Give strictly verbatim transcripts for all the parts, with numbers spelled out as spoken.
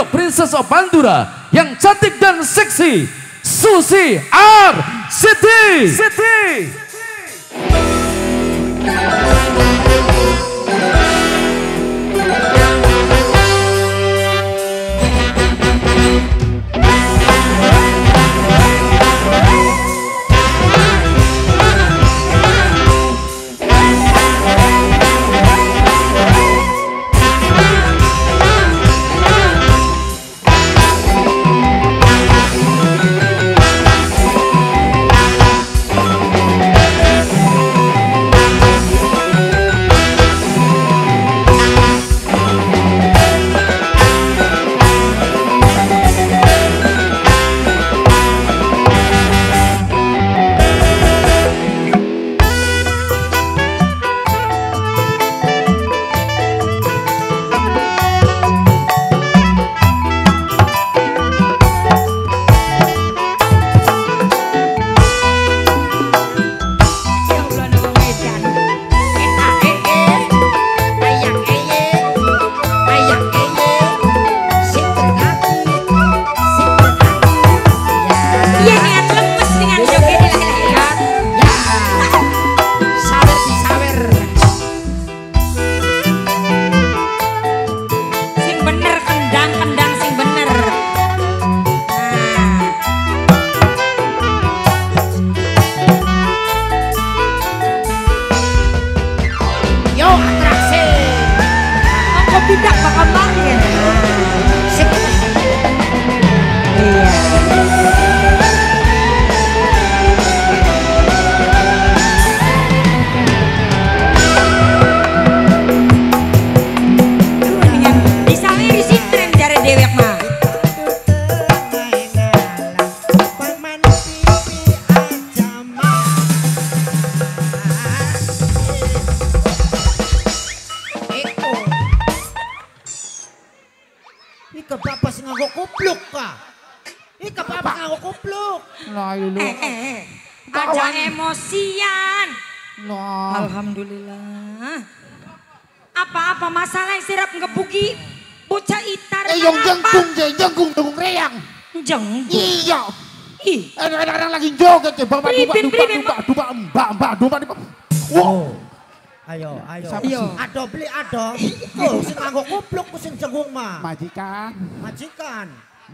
untuk Princess of Pandura yang cantik dan seksi, Susi R. Siti. Siti. Emosian. Loh. Alhamdulillah. Apa-apa masalah yang sirap ngebuki bocah itar. Eh yang jengkung, jengkung, jengkung reyang. Jengkung. Iya. Ih. Ada-ada lagi joget ya. Bapak dupa, dupa, dupa, dupa, mbak, mbak, dupa, dupa. Wow. Ayo, ayo. Ayo. Ado beli ado. Oh, sing nganggo kupluk ku sing jengkung mah. Majikan. Majikan.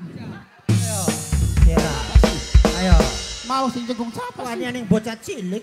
Ayo. Kira. Ayo. Mau sing jengkung siapa sih? Wani ning bocah cilik.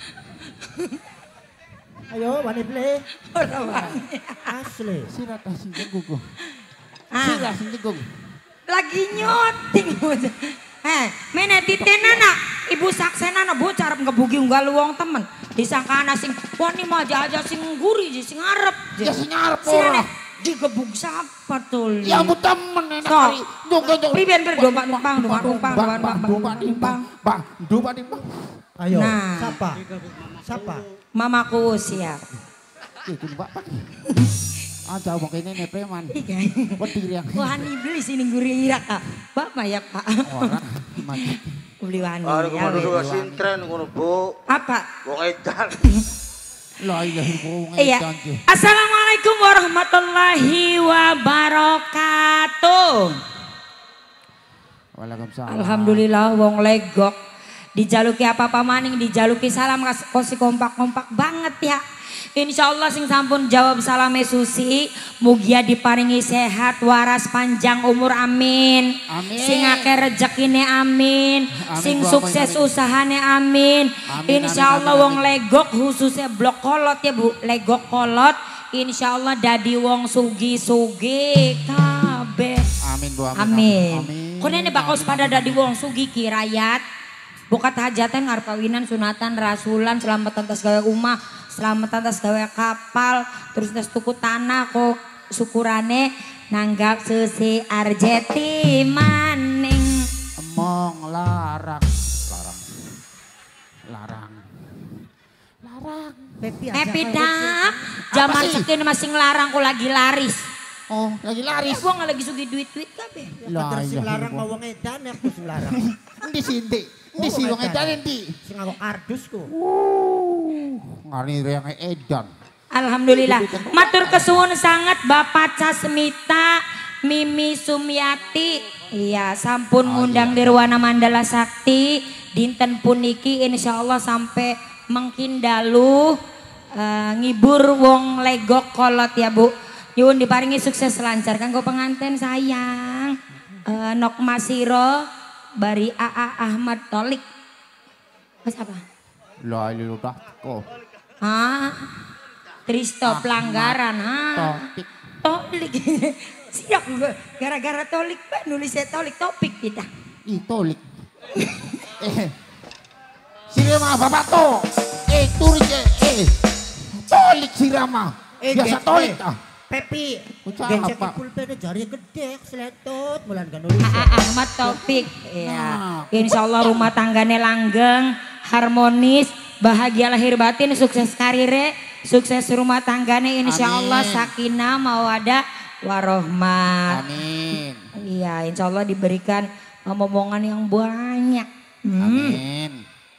Ayo wani beli. Ora wani. Asli. Sirat sing jengkung. Ah. Sirat sing jengkung. Lagi nyoting bocah. Eh, mene titenana ibu saksena na bocah arep ngebugi unggal wong temen. Disangka ana sing wani mah aja sing nguri sing ngarep. Ya sing ngarep ora. Digebuk siapa tuh? Ya mu temen enak kali. Dongeng priben ber domba numpang, domba numpang, domba numpang, domba numpang. Bang, domba numpang. Ayo, nah. siapa? Siapa? Mamaku siap. Itu Bapak. Aja wong kene ne preman. Iya. Petir yang. Wani beli sini guri irak ah. Bapak ya Pak. Ora mati. Beli wani. Are kudu sintren ngono, Bu. Apa? Wong edan. La ilaha illallah. Iya. Assalamualaikum warahmatullahi wabarakatuh. Waalaikumsalam. Alhamdulillah wong legok. Dijaluki apa-apa maning dijaluki salam kosi kompak-kompak banget ya. Insya Allah sing sampun jawab salame Susi, mugia diparingi sehat, waras, panjang umur, amin. Amin. Sing akeh rezekine, amin. Amin. Sing Bu, sukses amin. usahane, amin. Amin, Insya Allah amin, wong amin. legok khususnya blok kolot ya Bu, legok kolot. Insya Allah dadi wong sugi-sugi kabeh. Amin Bu, amin. Amin. Amin. Kunene bakal pada dadi wong sugi ki rakyat. Bukat hajatan ngarep kawinan, sunatan, rasulan, selamatan tas gawe umah, selamatan tas gawe kapal, terus tas tuku tanah kok syukurane nanggap Susi Arjeti maning. Emong larang, larang, larang, larang. Happy dap, zaman sekini masih ngelarang kok lagi laris. Oh, lagi laris. Gua nggak lagi sugi duit-duit kabeh. Lah sing larang mau wong edan ya sing larang. Endi sih, Ndi? Endi sih wong edan endi? Sing nganggo kardus ku. Uh, ngari yang edan. Alhamdulillah. Matur kesuwun sangat Bapak Casmita Mimi Sumyati. Iya, sampun Oh, ngundang iya. Nirwana Mandala Sakti. Dinten puniki insya Allah sampai mengkin dalu eh, ngibur wong legok kolot ya Bu. Yun diparingi sukses lancar kanggo pengantin sayang. Eh, Nok Masiro bari A A Ahmad Tolik. Mas apa? Lah ini udah kok. Hah? Tristo pelanggaran. Hah? Topik. Tolik. Siap gue. Gara-gara tolik Pak nulisnya tolik topik kita. Ih tolik. eh. Sirama bapak to. Eh turis eh. eh. Tolik sirama. Eh, Biasa Gen- tolik eh. ah. Pepi, Ucap gencet apa? pulpen jari gede, seletut, mulan kan nulis. A A Ahmad Taufik. Ya. Insya Allah rumah tangganya langgeng, harmonis, bahagia lahir batin, sukses karirnya, sukses rumah tangganya insya Allah Amin. sakinah mawadah warohmah. Amin. Iya insya Allah diberikan omongan yang banyak. Hmm. Amin.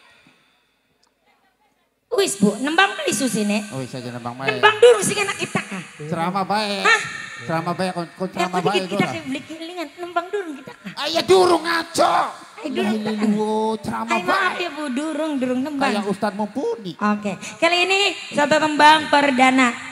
Wis Bu, nembang beli susi nek. Oh saja nembang baik. Nembang dulu sih anak kita kah. Ceramah baik. Hah? Ceramah baik kon kon Eh ceramah aku baik dikit kita dulu. beli kilingan, nembang dulu kita kah. Ayah durung ngaco. Ayo durung Ini tekan. lu ceramah Ay maaf baik. ya Bu, durung, durung nembang. Kayak Ustadz Mumpuni. Oke, kali ini satu tembang perdana.